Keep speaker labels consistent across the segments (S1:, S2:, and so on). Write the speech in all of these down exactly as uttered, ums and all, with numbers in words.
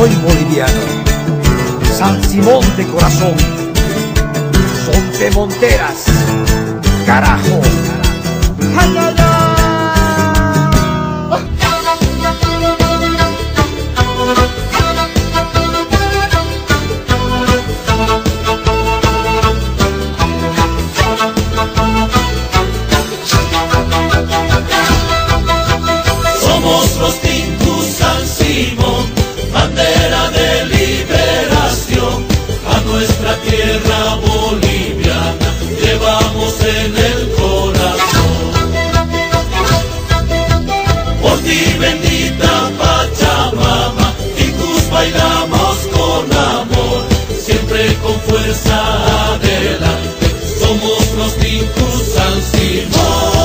S1: soy boliviano, San Simón de corazón, son de Monteras, carajo. ¡Ay, ay, ay!
S2: Somos los Tintus San Simón, bandera de liberación. A nuestra tierra boliviana llevamos en el corazón. Por ti bendita Pachamama, Tintus bailamos con amor, siempre con fuerza adelante. Somos los Tintus San Simón.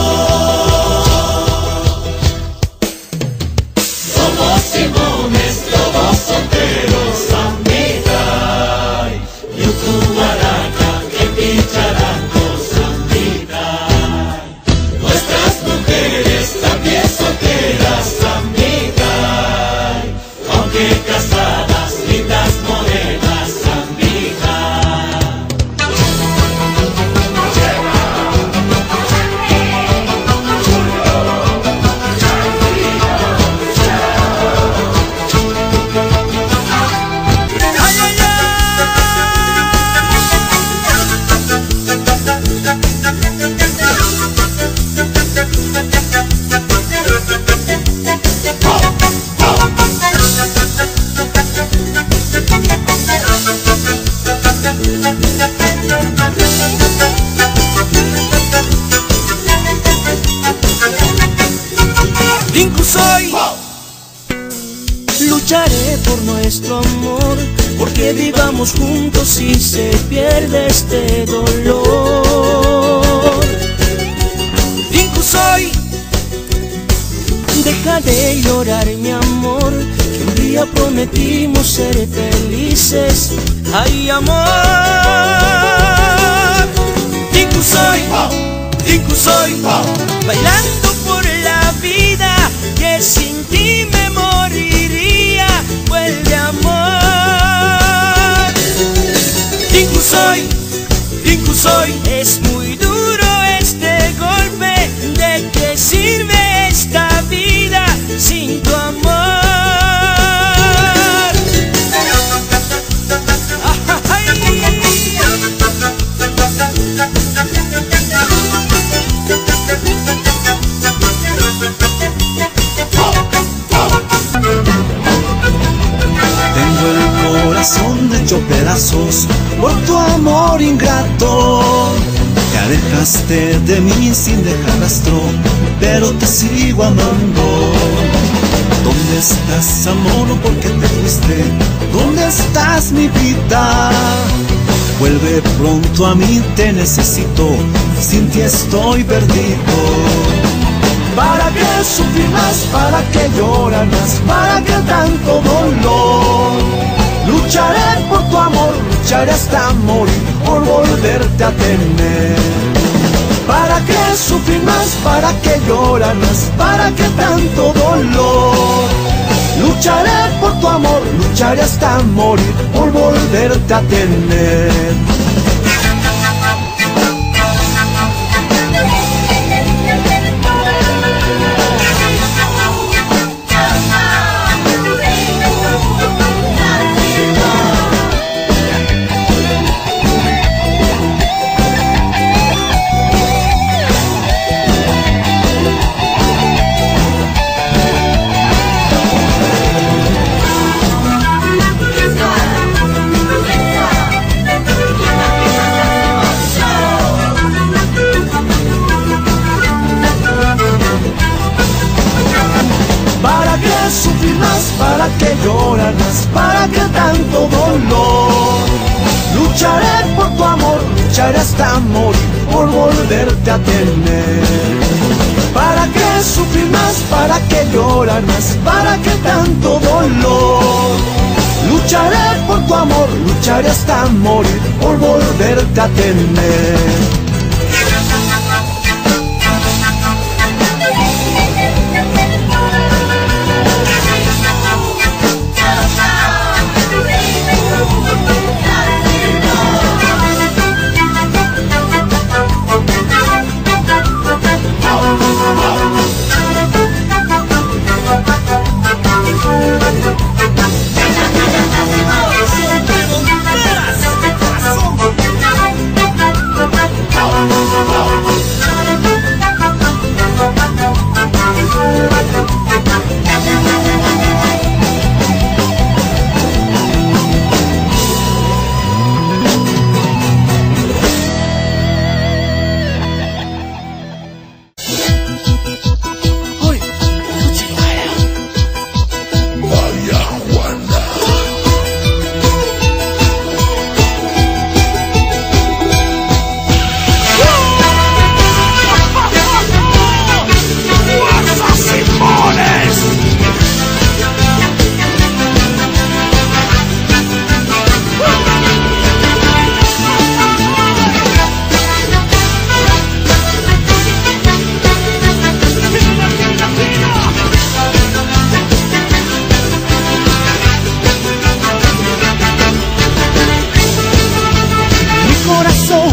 S2: Simones, todos solteros, Samidai, Yucuaraca, Quepicharango, Samidai. Nuestras mujeres también solteras, Samidai, aunque casadas, lindas morenas, Samidai.
S3: Tintus soy, lucharé por nuestro amor, porque vivamos juntos y se pierde este dolor. Tintus soy, deja de llorar mi amor, que un día prometimos ser felices. ¡Ay, amor! Tintus soy, Tintus soy, bailando por la vida, que sin ti me moriría. Vuelve, amor. Tintus soy, Tintus soy, es muy duro este golpe. ¿De qué sirve esta vida sin tu amor?
S4: Tengo el corazón hecho pedazos por tu amor ingrato. Te alejaste de mí sin dejar rastro, pero te sigo amando. ¿Dónde estás, amor? ¿Por qué te fuiste? ¿Dónde estás, mi vida? Vuelve pronto a mí, te necesito, sin ti estoy perdido. ¿Para qué sufrir más? ¿Para qué llorar más? ¿Para qué tanto dolor? Lucharé por tu amor, lucharé hasta morir por volverte a tener. ¿Para qué sufrir más? ¿Para qué llorar más? ¿Para qué tanto dolor? Lucharé por tu amor, lucharé hasta morir por volverte a tener. ¿Para qué llorar más? ¿Para qué tanto dolor? Lucharé por tu amor, lucharé hasta morir por volverte a tener. ¿Para qué sufrir más? ¿Para qué llorar más? ¿Para qué tanto dolor? Lucharé por tu amor, lucharé hasta morir por volverte a tener.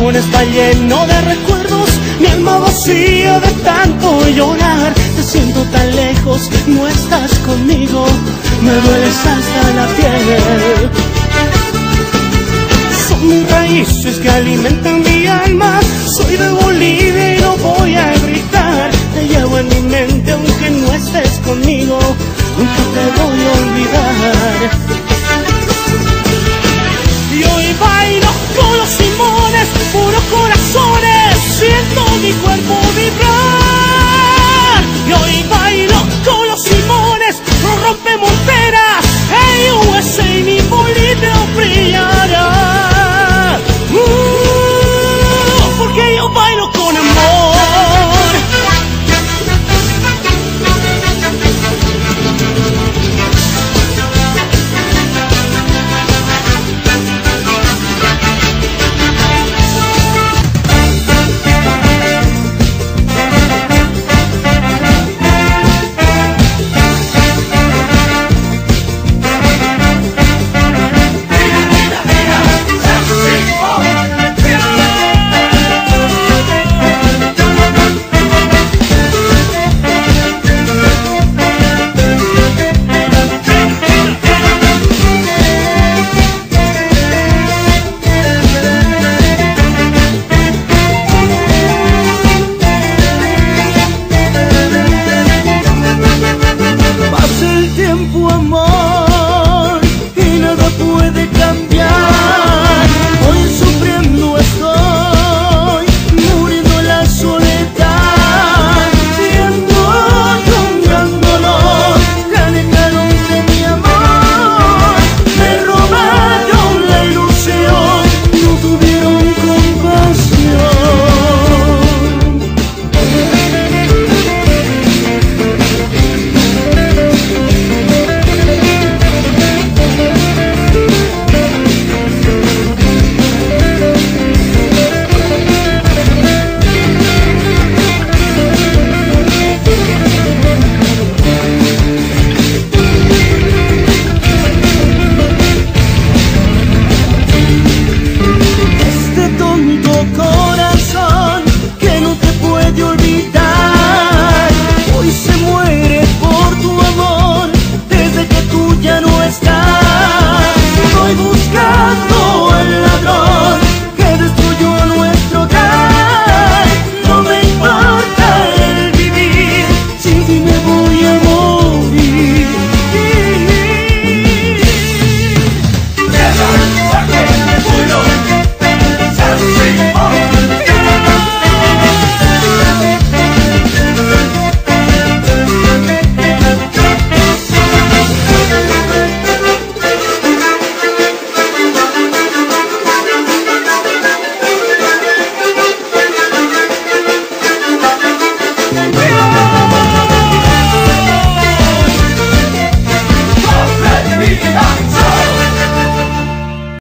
S3: corazón está lleno de recuerdos, mi alma vacía de tanto llorar. Te siento tan lejos, no estás conmigo, me dueles hasta la piel. Son mis raíces que alimentan mi alma, soy de Bolivia y no voy a gritar. Te llevo en mi mente aunque no estés conmigo, nunca te voy a olvidar.